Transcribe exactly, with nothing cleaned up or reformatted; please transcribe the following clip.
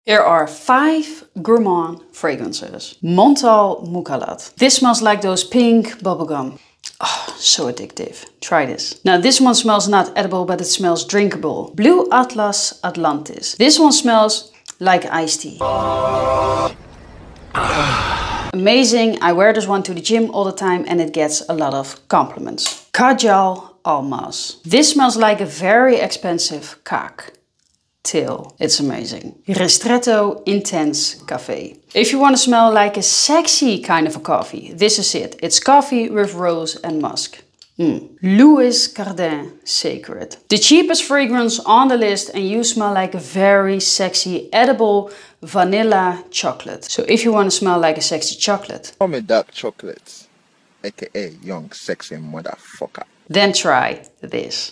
Here are five gourmand fragrances. Montal Mukalat. This smells like those pink bubblegum. Oh, so addictive. Try this. Now this one smells not edible, but it smells drinkable. Blue Atlas Atlantis. This one smells like iced tea. Amazing. I wear this one to the gym all the time and it gets a lot of compliments. Kajal Almaz. This smells like a very expensive cocktail. It's amazing. Ristretto Intense Cafe. If you want to smell like a sexy kind of a coffee, this is it. It's coffee with rose and musk. Mm. Louis Cardin Sacred. The cheapest fragrance on the list and you smell like a very sexy edible vanilla chocolate. So if you want to smell like a sexy chocolate, call me dark chocolate, aka young sexy motherfucker. Then try this.